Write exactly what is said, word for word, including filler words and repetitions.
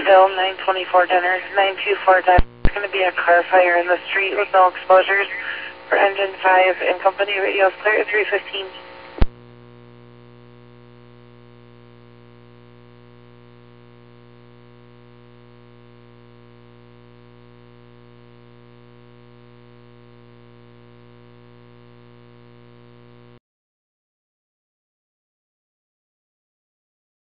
Hill, nine twenty-four dinner, nine two four dinner. There's going to be a car fire in the street with no exposures for engine five and company radios clear at three fifteen.